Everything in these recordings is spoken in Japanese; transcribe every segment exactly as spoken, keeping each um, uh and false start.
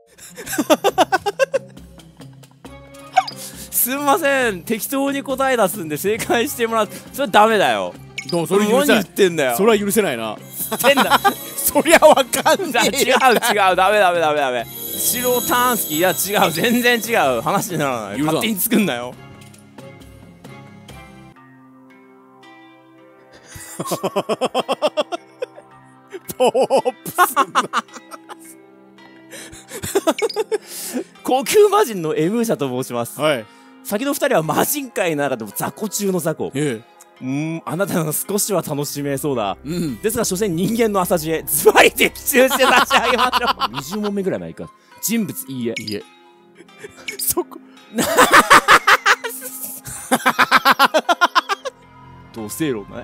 すんません、適当に答え出すんで正解してもらって、それダメだよ。 どうそれ許何言せない。 ってんだよ。 それは許せないな。 てんだ。 そりゃわかんない。 違う違う、ダメダメダメダメ。白ターンスキー、いや違う、全然違う話にならない。 許さん勝手に作んなよ。 ポープス高級魔人のエムーシャと申します。 はい。 先の二人は魔人界の中でも雑魚中の雑魚。 えうーん、あなたの少しは楽しめそうだ。 え。うん。 ですが、所詮人間の浅知恵、ズバリ的中して差し上げましょう。にじゅう問目ぐらい前か。人物いいえ。 いいえ。そこ。 同性論ね。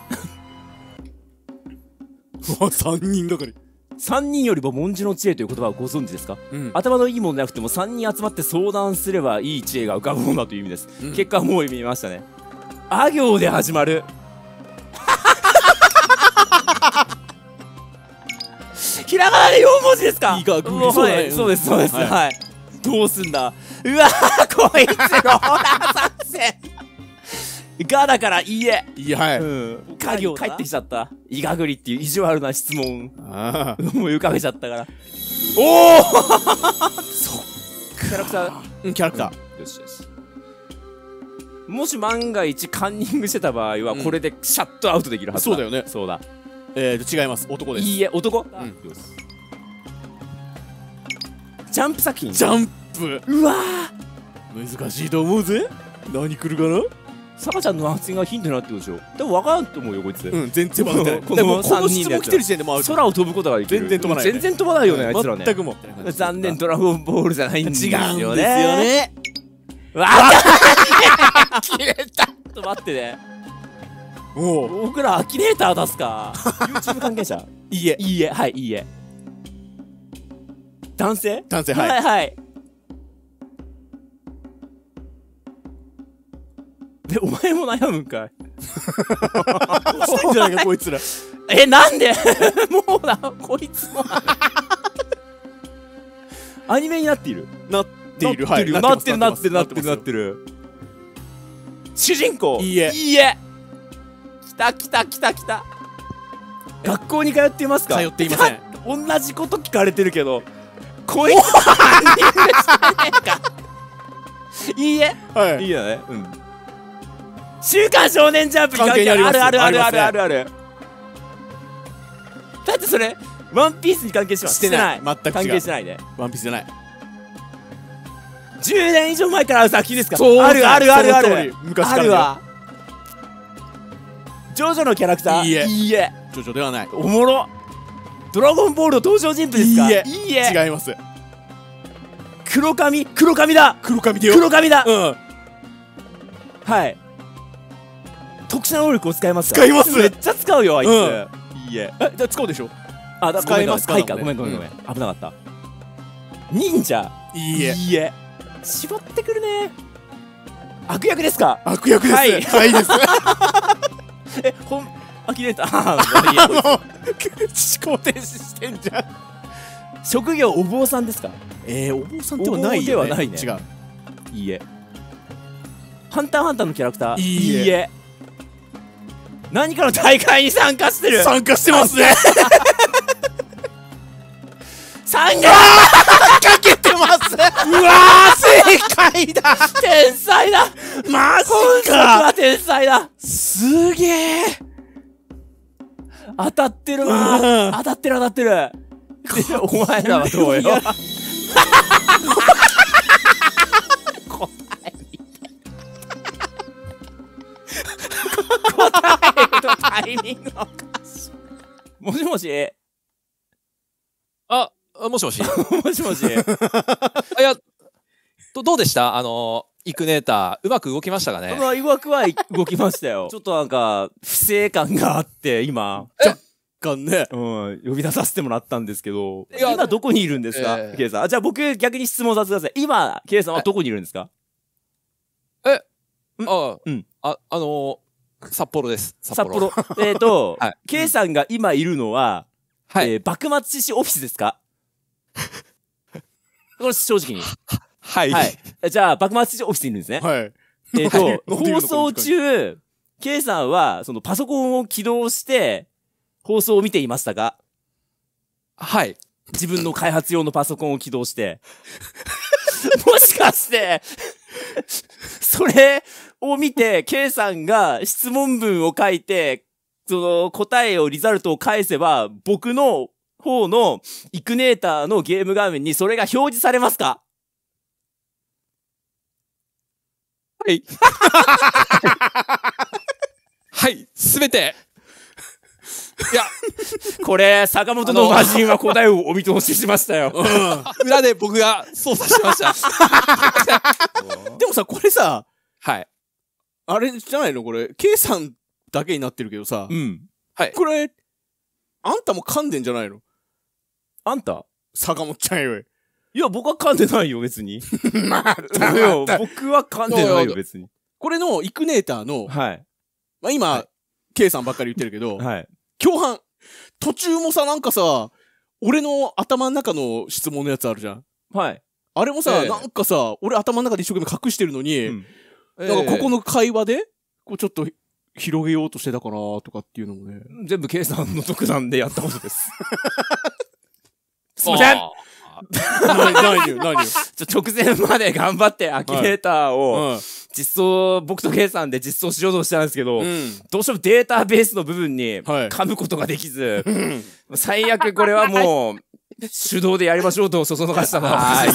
うわ、三人がかり。 三人よりも文字の知恵という言葉をご存知ですか？ うん。 頭のいいものでなくても三人集まって相談すればいい知恵が浮かぶものだという意味です。 うん、 結果はもう見ましたね。あ行で始まる。ひらがなでよん文字ですか？ いいか、グリそうだね。 そうです、そうです。 はいはい。どうすんだ。うわー、こいつローラー作戦。がだからいいえ。 いや、はい。 うん。家業帰ってきちゃった。イガグリっていう意地悪な質問。 ああ。 もう浮かべちゃったから。おおそっキャラクター。 うん、キャラクター。よしよし。もし万が一カンニングしてた場合は、これでシャットアウトできるはー。 ずだ。 そうだよね。 そうだ。 えーと、違います。男です。 いいえ、男？ うん。 よし。ジャンプ作品。 ジャンプ。 うわー。難しいと思うぜ。何来るかな？ サカちゃんの発言がヒントになってるでしょ。でも分からんと思うよ、こいつ。 うん、全然分かってない。 こでものこの質問来てる時点でもう空を飛ぶことができる。 全然飛ばないよね。 全然飛ばないよね、あいつらね。 全くも。 残念、ドラゴンボールじゃないんですよね。 違うんですよね。 わあ切れた。ちょっと待ってね。 おお。 僕らアキネーター出すか。YouTube 関係者。 いいえ。 いいえ、はい、いいえ。男性？ 男性、はい。 はいはい。で、お前も悩むんかい。 してんじゃないか、こいつら。 え、なんでもうな、こいつも。アニメになっている。 なっている、はい。 なってる、なってる、なってる、なってる。主人公。 いいえ。 いいえ。きたきたきたきた。学校に通っていますか？ 通っていません。 同じこと聞かれてるけど、こいつはアニメじゃねえか。いいえ。 はい。 いいよね。うん。週刊少年ジャンプに関係ある。あるあるあるあるあるある。だってそれワンピースに関係します。 してない。全く違う。 関係してないね。 ワンピースじゃない。 じゅうねん以上前からある作品ですか？ そうあるあるあるある。 昔からあるわ。ジョジョのキャラクター？ いいえ。 いいえ。 ジョジョではない。 おもろ。ドラゴンボールの登場人物ですか？ いいえ。 いいえ。 違います。 黒髪黒髪だ。 黒髪でよ。 黒髪だ。 うん。 はい。特殊な能力を使いますか？ 使います。 めっちゃ使うよあいつ。いいえ。 え、じゃあ使うでしょ。 あ、だ使えますか？ はいか、ごめんごめんごめん。危なかった。忍者？ いいえ。 いいえ。絞ってくるね。悪役ですか？ 悪役です。はい。です。 え、ほん、あきれた。あ、いや、 思考停止してんじゃん。 職業お坊さんですか？ えー、お坊さんではないよね。 ではないね。 違う。 いいえ。ハンターハンターのキャラクター？ いいえ。 何かの大会に参加してる。 参加してますね。 参加かけてます。うわー、正解だ。 天才だ。 マジか。は天才だ。 すげえ。 当たってるわ。当たってる当たってる。お前らはどうよ。答えのタイミングおかしい。もしもし。 あ、もしもし。 もしもし。 あ、いや、ど、どうでした？あの、イクネーター、うまく動きましたかね？ まあ、いわくは動きましたよ。ちょっとなんか、不正感があって、今。 若干ね。 うん、呼び出させてもらったんですけど。 いや今どこにいるんですか？ えー、 ケイさん。あ、じゃあ僕逆に質問させてください。今、ケイさんはどこにいるんですか？ え、あ、 うん。 あ、あのー、札幌です。 札幌。えっと、 はい、 ケイさんが今いるのは、 はい、 えー、幕末志士オフィスですか？ これ正直に。 はい。 はい。じゃあ、幕末オフィスにいるんですね。 はい。 えっと、 はい放送中、K さんは、そのパソコンを起動して、放送を見ていましたが、 はい。 自分の開発用のパソコンを起動して、もしかして、それを見て、K さんが質問文を書いて、その答えを、リザルトを返せば、僕の方のイクネーターのゲーム画面にそれが表示されますか？ はい。はい、すべて。いや、 これ、坂本の魔人は答えをお見通ししましたよ。 裏で僕が操作しました。 でもさ、これさ、 はい。 あれじゃないのこれ、K さんだけになってるけどさ、 うん。 はい。 これ、あんたも噛んでんじゃないの？ あんた？ 坂本ちゃんよ。 いや、僕は噛んでないよ、別に。 まあ、 僕は噛んでないよ、別に。 これのイクネーターの、 はい。 まあ今、はい、K さんばっかり言ってるけど、 はい。 共犯。途中もさ、なんかさ、俺の頭の中の質問のやつあるじゃん。 はい。 あれもさ、 ええ、 なんかさ、俺頭の中で一生懸命隠してるのに、うん、なんかここの会話で、こうちょっと広げようとしてたかなとかっていうのもね。 全部 K さんの独断でやったことです。すいません何何よ、何よ。 ちょ、直前まで頑張ってアキネーターを、実装、僕と K さんで実装しようとしたんですけど、うん、どうしてもデータベースの部分に噛むことができず、はい、最悪これはもう、手動でやりましょうとそそのかしたのは、はい、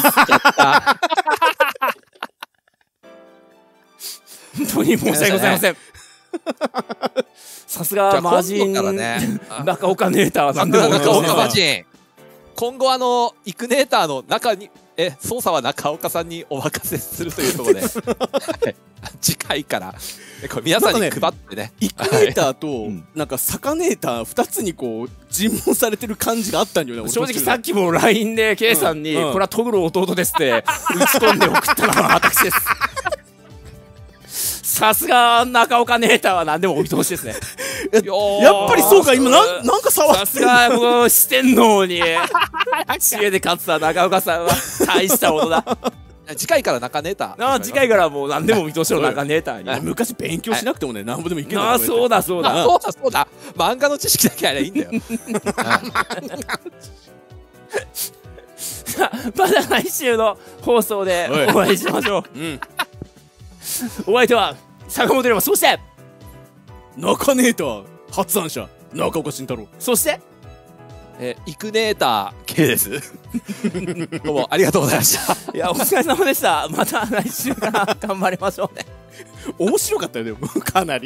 本当に申し訳ございません。さすがマージン、ね、中岡ネーターは何でも中岡マージン。今後あのイクネーターの中にえ操作は中岡さんにお任せするというところで次回からこれ皆さんに配ってね、 イクネーターとなんかサカネーターふたつにこう尋問されてる感じがあったんよね。 正直さっきも ライン で K さんに、うんうん、これはトグロ弟ですって打ち込んで送ったのは私です。さすが中岡ネーターは何でもお見通しですね。 や, やっぱりそうか、今な ん, なんか触ってさすがもう四天王に知恵で勝つた中岡さんは大したことだ。 次回から中ネーター。 ああ、次回からもう何でもお見通しの中ネーターに。 昔勉強しなくてもね、何ぼでもいける。 ああ、そうだそうだ。 そうだそうだ。漫画の知識だけあればいいんだよ。 また来週の放送でお会いしましょう。うん、お相手は坂本龍馬、そして中ネーター発案者中岡慎太郎、 そしてえー、イクネーター K です。どうもありがとうございました。 いや、お疲れ様でした。また来週から頑張りましょうね。 面白かったよ、でもかなり。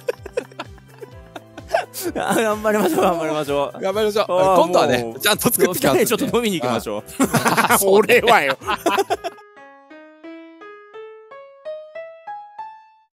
頑張りましょう、頑張りましょう。 頑張りましょう。今度はね、ちゃんと作ってきますんで。 ちょっと飲みに行きましょう。 それはよ。